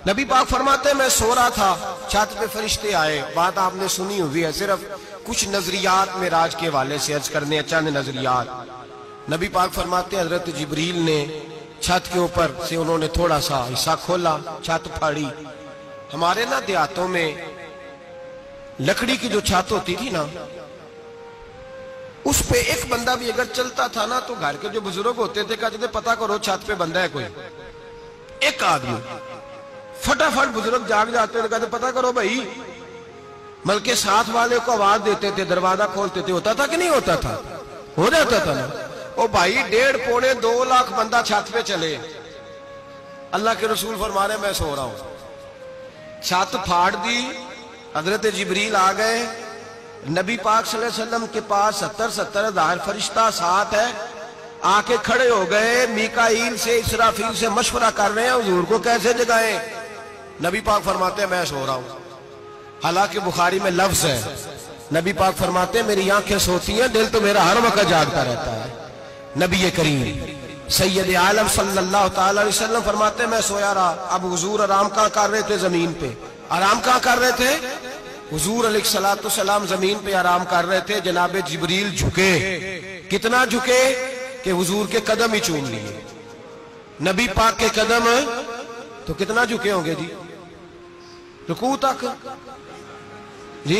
نبی پاک فرماتے ہیں میں سو رہا تھا، چھت پہ فرشتے آئے. بات آپ نے سنی ہوئی ہے، صرف کچھ نظریات معراج کے حوالے سے عرض کرنے، چند نظریات. نبی پاک فرماتے ہیں حضرت جبریل نے چھت کے اوپر سے انہوں نے تھوڑا سا حصہ کھولا، چھت پھاڑی. ہمارے نا دیہاتوں میں لکڑی کی جو چھت ہوتی تھی نا، اس پہ ایک بندہ بھی اگر چلتا تھا نا تو گھر کے جو بزرگ ہوتے تھے کہتے تھے پتہ کرو چھت پہ بندہ ہے کوئی. ایک آدمی فٹافٹ بزرگ جاگ جاتے تھے، کہتے پتہ کرو بھائی. بلکہ ساتھ والے کو آواز دیتے تھے، دروازہ کھولتے تھے. ہوتا تھا کہ نہیں ہوتا تھا؟ ہو جاتا تھا نا. او بھائی 1.5 پونے 2 لاکھ بندہ چھت پہ چلے، اللہ کے رسول فرما رہے میں سو رہا ہوں. چھت پھاڑ دی، حضرت جبریل آ گئے. نبی پاک صلی اللہ علیہ وسلم کے پاس 70 ہزار فرشتہ ساتھ ہے، آ کے کھڑے ہو گئے. میکائیل سے اسرافیل سے مشورہ کر رہے ہیں حضور کو کیسے جگائیں. نبی پاک فرماتے ہیں میں سو رہا ہوں. حالانکہ بخاری میں لفظ ہے، نبی پاک فرماتے ہیں میری آنکھیں سوتی ہیں، دل تو میرا ہر وقت جاگتا رہتا ہے. نبی کریم سید عالم صلی اللہ تعالی علیہ وسلم فرماتے ہیں میں سویا رہا. اب حضور آرام کہاں کر رہے تھے؟ زمین پہ. آرام کہاں کر رہے تھے؟ حضور علیہ السلام زمین پہ آرام کر رہے تھے. جناب جبریل جھکے. کتنا جھکے کہ حضور کے قدم ہی چوم لیے. نبی پاک کے قدم تو کتنا جھکے ہوں گے جی؟ رکوع تک. جی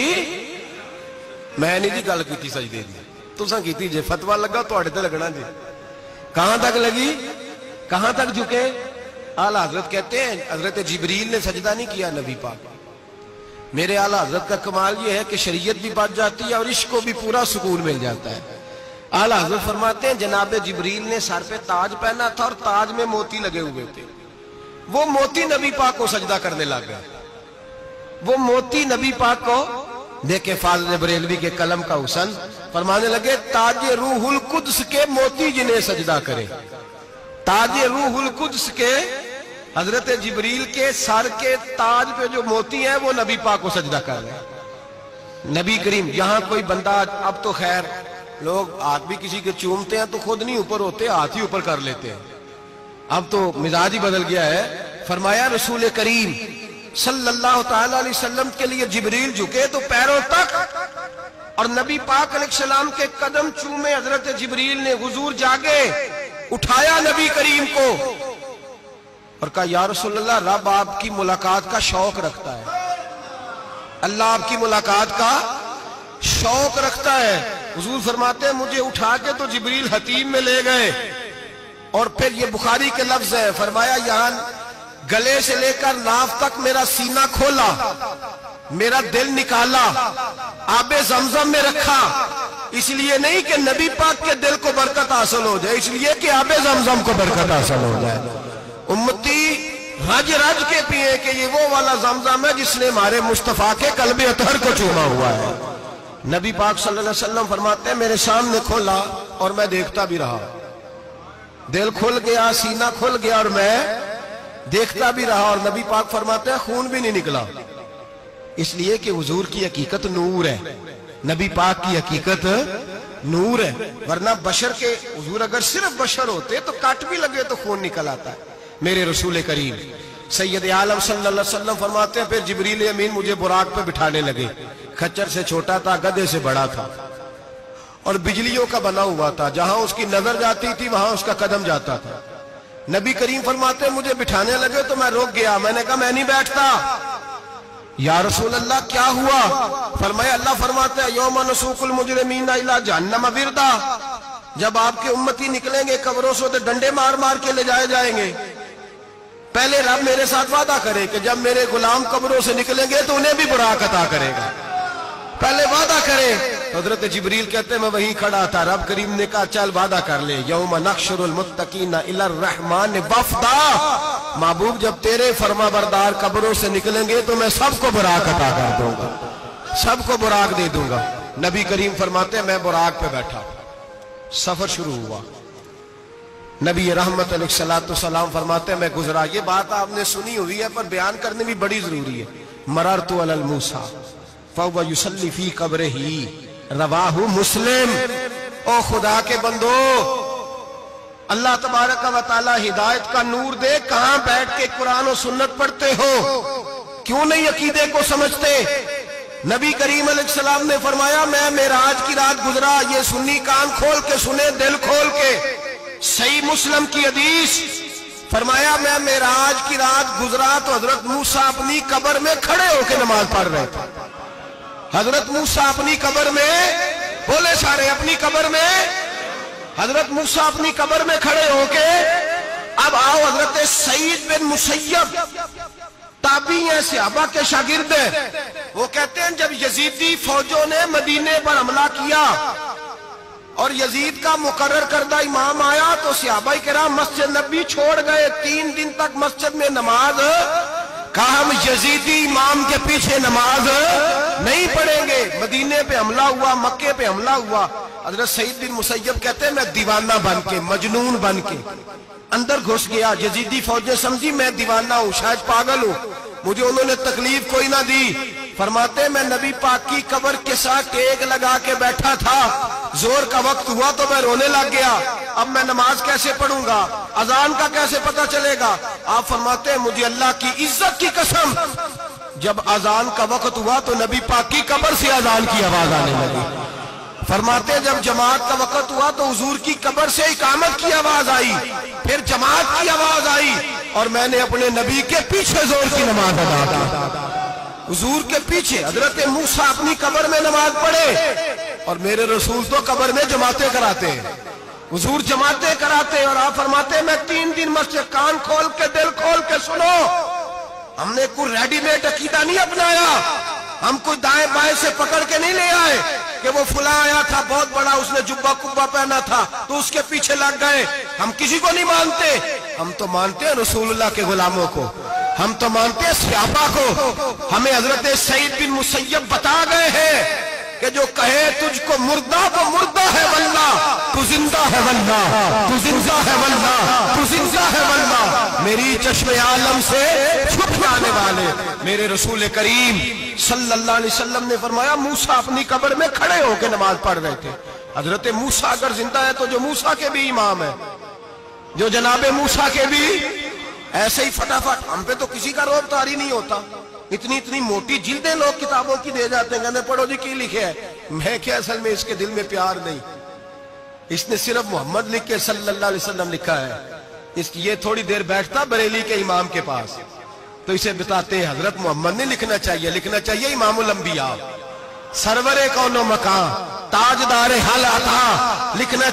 میں نہیں جی گل کی سجدے دی، تساں کیتی جے. فتویٰ لگا تواڈے تے لگنا جی. کہاں تک لگی؟ کہاں تک جھکے؟ اعلیٰ حضرت کہتے ہیں حضرت جبریل نے سجدہ نہیں کیا نبی پاک. میرے اعلیٰ حضرت کا کمال یہ ہے کہ شریعت بھی بچ جاتی ہے اور عشق کو بھی پورا سکون مل جاتا ہے. اعلیٰ حضرت فرماتے ہیں جناب جبریل نے سر پہ تاج پہنا تھا اور تاج میں موتی لگے ہوئے تھے. وہ موتی نبی پاک کو سجدہ کرنے لگ گئے. وہ موتی نبی پاک کو دیکھے. فاضل بریلوی کے قلم کا حسن فرمانے لگے تاج روح القدس کے موتی جنہیں سجدہ کرے. تاج روح القدس کے حضرت جبریل کے سر کے تاج پہ جو موتی ہیں وہ نبی پاک کو سجدہ کر رہے ہیں. نبی کریم یہاں کوئی بندہ، اب تو خیر لوگ ہاتھ بھی کسی کے چومتے ہیں تو خود نہیں اوپر ہوتے، ہاتھ ہی اوپر کر لیتے ہیں. اب تو مزاج ہی بدل گیا ہے. فرمایا رسول کریم صلی اللہ تعالی علیہ وسلم کے لیے جبریل جھکے تو پیروں تک، اور نبی پاک علیہ السلام کے قدم چومے. حضرت جبریل نے حضور جاگے، اٹھایا نبی کریم کو اور کہا یا رسول اللہ رب آپ کی ملاقات کا شوق رکھتا ہے. اللہ آپ کی ملاقات کا شوق رکھتا ہے. حضور فرماتے ہیں مجھے اٹھا کے تو جبریل حتیم میں لے گئے. اور پھر یہ بخاری کے لفظ ہے، فرمایا یہاں گلے سے لے کر ناف تک میرا سینہ کھولا، میرا دل نکالا، آب زمزم میں رکھا. اس لیے نہیں کہ نبی پاک کے دل کو برکت حاصل ہو جائے، اس لیے کہ آب زمزم کو برکت حاصل ہو جائے. امتی رج رج کے پیئے کہ یہ وہ والا زمزم ہے جس نے ہمارے مصطفیٰ کے قلب اطہر کو چوما ہوا ہے. نبی پاک صلی اللہ علیہ وسلم فرماتے ہیں میرے سامنے کھولا اور میں دیکھتا بھی رہا. دل کھل گیا، سینہ کھل گیا اور میں دیکھتا بھی رہا. اور نبی پاک فرماتے ہیں خون بھی نہیں نکلا، اس لیے کہ حضور کی حقیقت نور ہے. نبی پاک کی حقیقت نور ہے. ورنہ بشر کے حضور اگر صرف بشر ہوتے تو کٹ بھی لگے تو خون نکل آتا ہے. میرے رسول کریم سید عالم صلی اللہ علیہ وسلم فرماتے ہیں پھر جبریل امین مجھے براق پہ بٹھانے لگے. کھچر سے چھوٹا تھا، گدھے سے بڑا تھا اور بجلیوں کا بنا ہوا تھا. جہاں اس کی نظر جاتی تھی وہاں اس کا قدم جاتا تھا. نبی کریم فرماتے ہیں مجھے بٹھانے لگے تو میں رک گیا. میں نے کہا میں نہیں بیٹھتا. یا رسول اللہ کیا ہوا؟ فرمایا اللہ فرماتے ہیں یوم نسوق المجرمین الی جہنم وردا. جب آپ کے امتی نکلیں گے قبروں سے تو ڈنڈے مار مار کے لے جائے جائیں گے. پہلے رب میرے ساتھ وعدہ کرے کہ جب میرے غلام قبروں سے نکلیں گے تو انہیں بھی براق عطا کرے گا. پہلے وعدہ کرے. حضرت جبریل کہتے ہیں میں وہیں کھڑا تھا. رب کریم نے کہا چل وعدہ کر لے. یوم نحشر المتقین الی الرحمن وفدا. محبوب جب تیرے فرما بردار قبروں سے نکلیں گے تو میں سب کو براق عطا کر دوں گا، سب کو براق دے دوں گا. نبی کریم فرماتے ہیں میں براق پہ بیٹھا. سفر شروع ہوا. نبی رحمت علیہ السلام فرماتے ہیں میں گزرا. یہ بات آپ نے سنی ہوئی ہے پر بیان کرنے بھی بڑی ضروری ہے. مررت علی الموسیٰ فَهُوَ يُصَلِّ فِي قَبْرِهِ رواہ مسلم. او خدا کے بندو اللہ تبارک و تعالی ہدایت کا نور دے، کہاں بیٹھ کے قرآن و سنت پڑھتے ہو؟ کیوں نہیں عقیدے کو سمجھتے؟ نبی کریم علیہ السلام نے فرمایا میں معراج کی رات گزرا، یہ سنی کان کھول کے سنے، دل کھول کے، صحیح مسلم کی حدیث، فرمایا میں معراج کی رات گزرا تو حضرت موسیٰ اپنی قبر میں کھڑے ہو کے نماز پڑھ رہے تھے۔ حضرت موسیٰ اپنی قبر میں، بولے سارے، اپنی قبر میں، حضرت موسیٰ اپنی قبر میں کھڑے ہو کے، اب آؤ حضرت سعید بن مسیب تابعی ہیں، صحابہ کے شاگرد ہیں، وہ کہتے ہیں جب یزیدی فوجوں نے مدینے پر حملہ کیا اور یزید کا مقرر کردہ امام آیا تو صحابہ کرام مسجد نبی چھوڑ گئے، 3 دن تک مسجد میں نماز، کہا ہم یزیدی امام کے پیچھے نماز نہیں پڑھیں گے۔ مدینے پہ حملہ ہوا، مکے پہ حملہ ہوا، حضرت سعید بن مسیب کہتے ہیں میں دیوانہ بن کے، مجنون بن کے اندر گھس گیا۔ یزیدی فوجیں سمجھی میں دیوانہ ہوں، شاید پاگل ہوں، مجھے انہوں نے تکلیف کوئی نہ دی۔ فرماتے میں نبی پاک کی قبر کے ساتھ ٹیک لگا کے بیٹھا تھا، زور کا وقت ہوا تو میں رونے لگ گیا، اب میں نماز کیسے پڑھوں گا، اذان کا کیسے پتہ چلے گا؟ آپ فرماتے ہیں مجھے اللہ کی عزت کی قسم، جب اذان کا وقت ہوا تو نبی پاک کی قبر سے اذان کی آواز آنے لگی۔ فرماتے ہیں جب جماعت کا وقت ہوا تو حضور کی قبر سے اقامت کی آواز آئی، پھر جماعت کی آواز آئی، اور میں نے اپنے نبی کے پیچھے زور کی نماز ادا کی۔ حضور کے پیچھے حضرت موسیٰ اپنی قبر میں نماز پڑھے اور میرے رسول تو قبر میں جماعتیں کراتے ہیں، حضور جماعتیں کراتے ہیں، اور آپ فرماتے ہیں میں 3 دن مسجد، کان کھول کے دل کھول کے سنو، ہم نے کوئی ریڈی میڈ عقیدہ نہیں اپنایا، ہم کوئی دائیں بائیں سے پکڑ کے نہیں لے آئے کہ وہ فلاں آیا تھا بہت بڑا، اس نے جبہ کبہ پہنا تھا تو اس کے پیچھے لگ گئے۔ ہم کسی کو نہیں مانتے، ہم تو مانتے ہیں رسول اللہ کے غلاموں کو، ہم تو مانتے ہیں صحابہ کو۔ ہمیں حضرت سعید بن مسیب بتا گئے ہیں کہ جو کہے تجھ کو مردہ وہ مردہ ہے واللہ، تو زندہ ہے واللہ، تو زندہ ہے واللہ، تو زندہ ہے واللہ، میری چشم عالم سے چھپ جانے والے میرے رسول کریم صلی اللہ علیہ وسلم نے فرمایا موسیٰ اپنی قبر میں کھڑے ہو کے نماز پڑھ رہے تھے۔ حضرت موسیٰ اگر زندہ ہے تو جو موسیٰ کے بھی امام ہے، جو جناب موسیٰ کے بھی، ایسے ہی فٹافٹ ہم پہ تو کسی کا روب طاری نہیں ہوتا، اتنی موٹی جلدیں لوگ کتابوں کی دے جاتے ہیں، کہتے ہیں پڑھو جی کی لکھے ہے، میں کیا اصل میں اس کے دل میں پیار نہیں، اس نے صرف محمد لکھ کے صلی اللہ علیہ وسلم لکھا ہے، یہ تھوڑی دیر بیٹھتا بریلی کے امام کے پاس تو اسے بتاتے ہیں حضرت محمد نے لکھنا چاہیے، لکھنا چاہیے امام الانبیاء، سرور کون و مکان، تاجدار حال عطا، لکھنا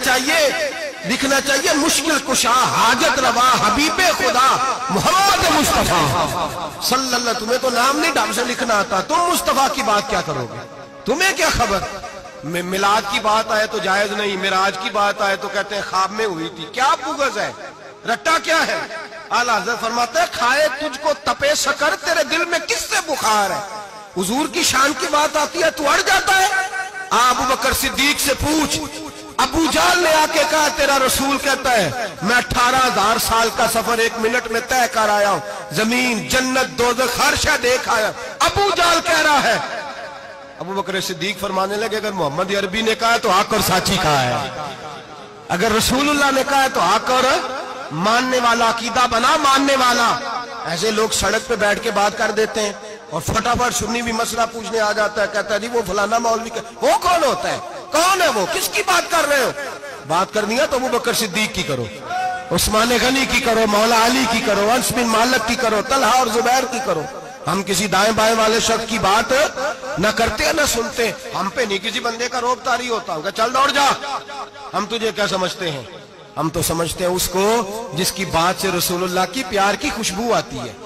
چاہیے مشکل کشا، حاجت روا، حبیب خدا محمد مصطفیٰ صلی اللہ۔ تمہیں تو نام نہیں ڈھنگ سے لکھنا آتا، تم مصطفیٰ کی بات کیا کرو گے؟ تمہیں کیا خبر؟ میلاد کی بات آئے تو جائز نہیں، معراج کی بات آئے تو کہتے ہیں خواب میں ہوئی تھی، کیا بغض ہے، رٹا کیا ہے؟ اعلیٰ حضرت فرماتے ہیں کھائے تجھ کو تپے سکر، تیرے دل میں کس سے بخار ہے؟ حضور کی شان کی بات آتی ہے تو اڑ جاتا ہے۔ ابو بکر صدیق سے پوچھ، ابو جہل نے آ کے کہا تیرا رسول کہتا ہے میں 18,000 سال کا سفر 1 منٹ میں طے کر آیا ہوں، زمین جنت دوزخ ہر شے دیکھ آیا، ابو جہل کہہ رہا ہے۔ ابو بکر صدیق فرمانے لگے اگر محمد عربی نے کہا تو حق اور سچی کہا ہے، اگر رسول اللہ نے کہا تو حق اور ماننے والا، عقیدہ بنا ماننے والا۔ ایسے لوگ سڑک پہ بیٹھ کے بات کر دیتے ہیں اور فٹافٹ سنی بھی مسئلہ پوچھنے آ جاتا ہے، کہتا ہے جی وہ فلانا مولوی، وہ کون ہوتا ہے، کون ہے وہ، کس کی بات کر رہے ہو؟ بات کرنی ہے تو ابو بکر صدیق کی کرو، عثمان غنی کی کرو، مولا علی کی کرو، انس بن مالک کی کرو، طلحہ اور زبیر کی کرو۔ ہم کسی دائیں بائیں والے شخص کی بات نہ کرتے نہ سنتے، ہم پہ نہیں کسی بندے کا روب طاری ہوتا، کہ چل دوڑ جا، ہم تجھے کیا سمجھتے ہیں؟ ہم تو سمجھتے ہیں اس کو جس کی بات سے رسول اللہ کی پیار کی خوشبو آتی ہے۔